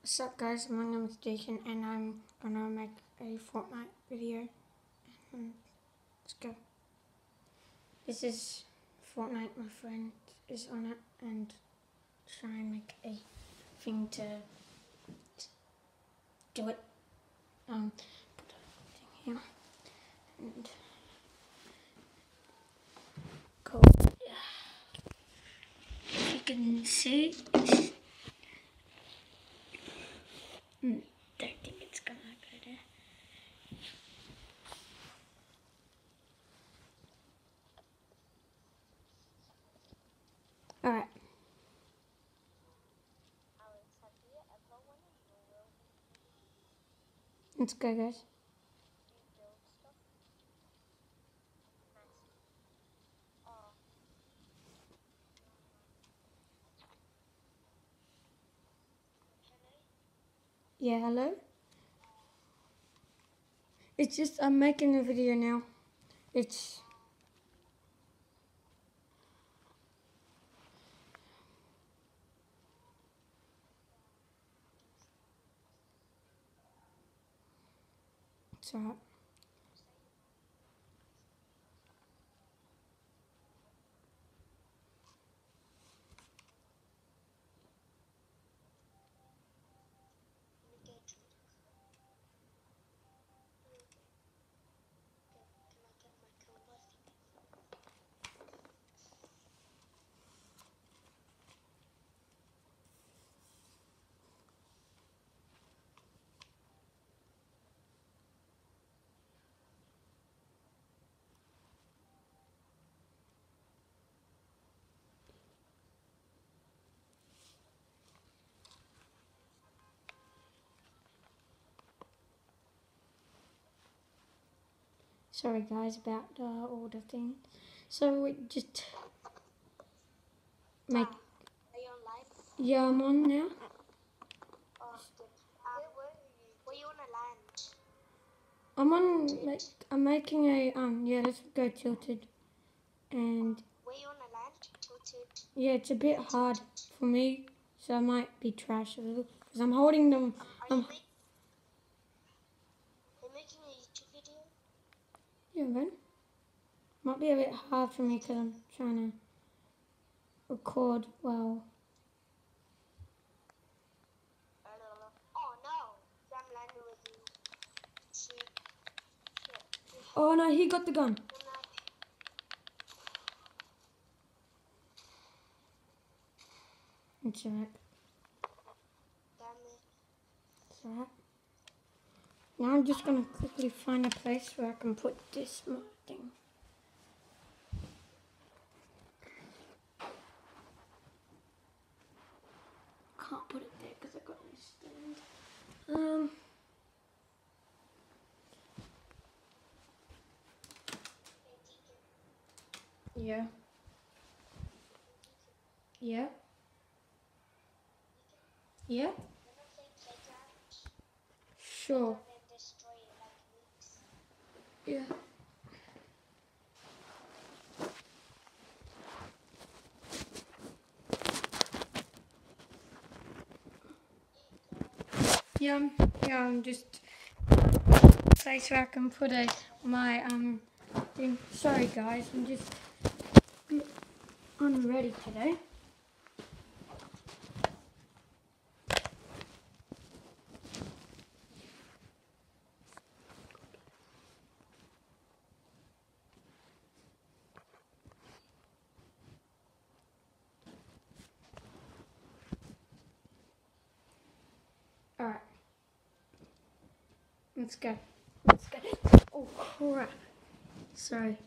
What's up guys, my name is Jason and I'm gonna make a Fortnite video. Let's go. This is Fortnite, my friend is on it and try and make a thing to do it. Put a thing here and go. If you can see, don't think it's gonna go there. Alright. Let's go guys. Yeah, hello? It's just, I'm making a video now. It's alright. Sorry guys about all the things. So we just make. Are you on live? Yeah, I'm on now. Oh, good. Where you wanna land? I'm on. Like, I'm making a Yeah, let's go tilted. And Where you wanna land? Tilted. yeah, it's a bit hard for me, so I might be trash a little because I'm holding them. Are you making a YouTube video? Yeah, man. Might be a bit hard for me because I'm trying to record well. Oh no! I'm landing with you. See? Oh no, he got the gun. It's alright. Damn it. It's alright. Now I'm just gonna quickly find a place where I can put this thing. Can't put it there because I got no stand. Yeah. Yeah. Yeah. Sure. Yeah. Yeah, I'm just place where I can put my thing. Sorry guys, I'm just unready today. Alright. Let's go. Let's go. Oh crap. Sorry.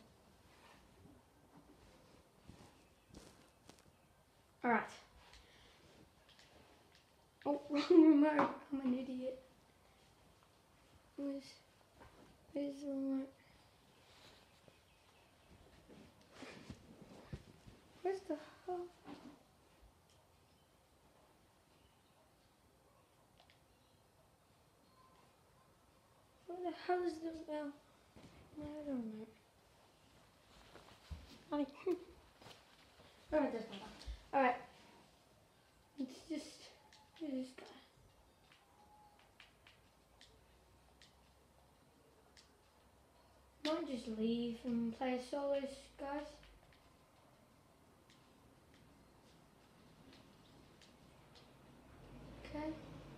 Alright. Oh, wrong remote. I'm an idiot. Where's the remote? Where's the hell? Where the hell is the bell? No, I don't know. Alright, doesn't matter. Alright. Let's just do this guy. just leave and play solos, guys? Okay.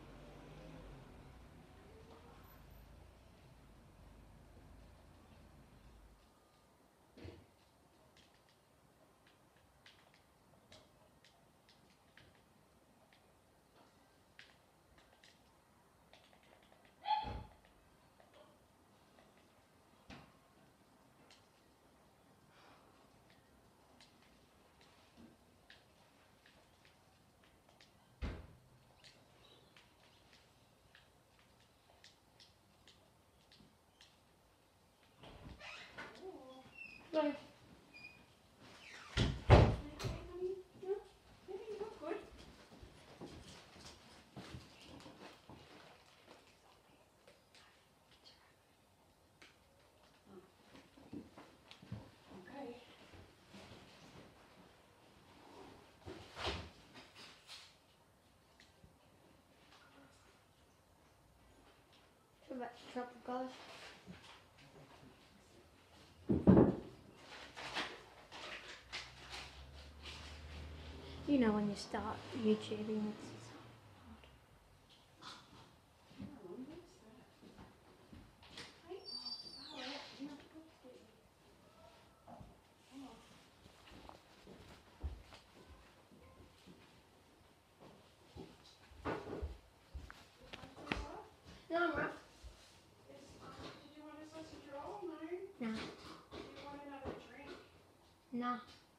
Bye. So back to trouble, guys. You know when you start YouTubing, it's no, I'm right. Did you want a sausage roll? No. No. Do you want another drink? No.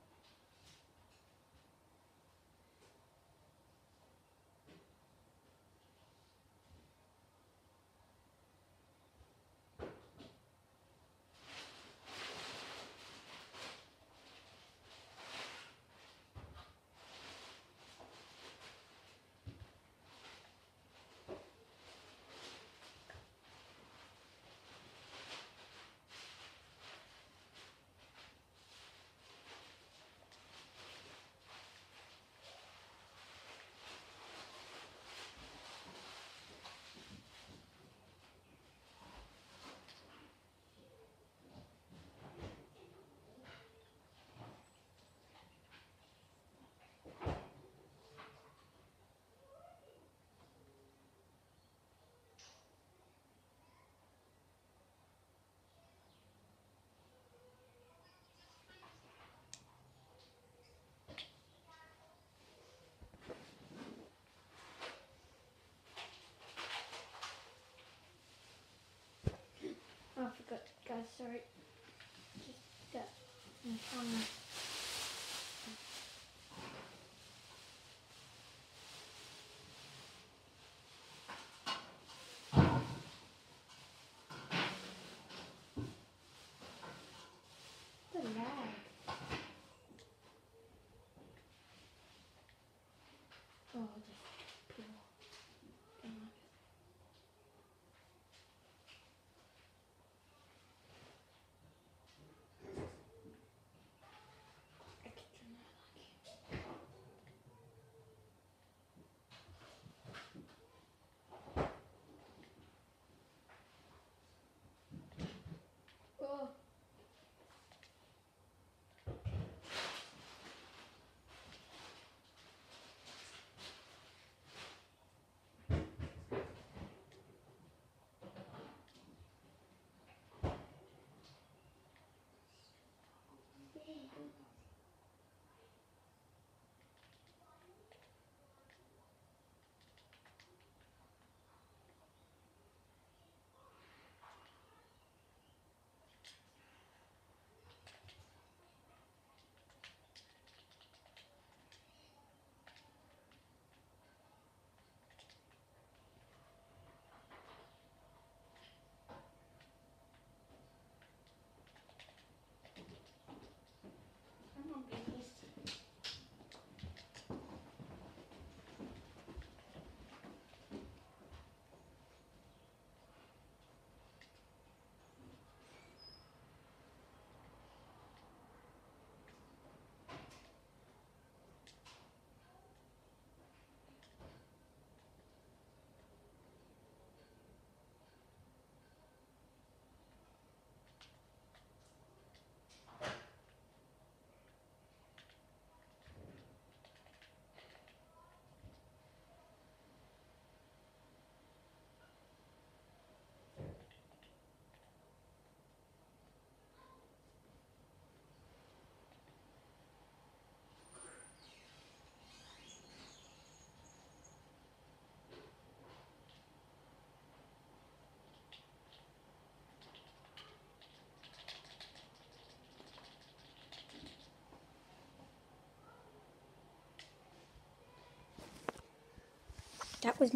Oh, I forgot, guys. Sorry. Just that. I'm trying to. The lag. Oh, just pure. Don't like it. Extra no like. Oh. That was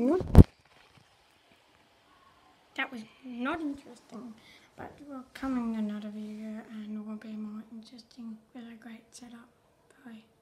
not interesting, but we'll come in another video and it will be more interesting with a great setup. Bye.